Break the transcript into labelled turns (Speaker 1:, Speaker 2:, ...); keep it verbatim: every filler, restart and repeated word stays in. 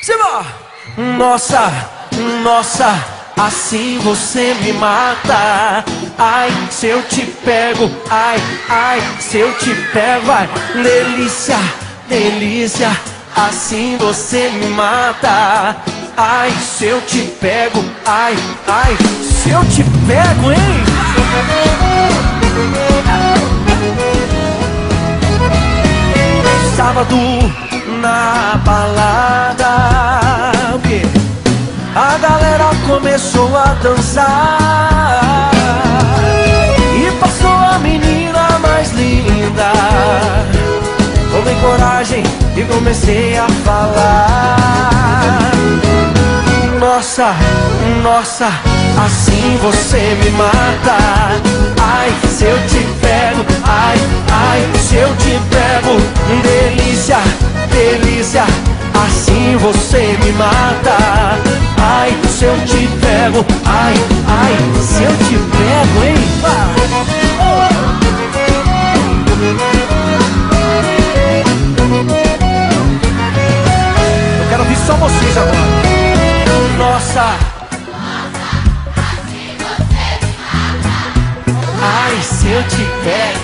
Speaker 1: Simbora! Nossa, nossa, assim você me mata. Ai, se eu te pego, ai, ai, se eu te pego, vai. Delícia, delícia, assim você me mata. Ai, se eu te pego, ai, ai, se eu te pego, hein? Sábado na balada, o quê? A galera começou a dançar e passou a menina mais linda. Tomei coragem e comecei a falar. Nossa, nossa, assim você me mata. Ai, se eu te pego, ai, ai, se eu te pego. Delícia, delícia, assim você me mata. Ai, se eu te pego, ai, ai, se eu te pego, hein? Eu quero ouvir só vocês agora. Nossa,
Speaker 2: Nossa, assim você me mata.
Speaker 1: ai, se eu te pego.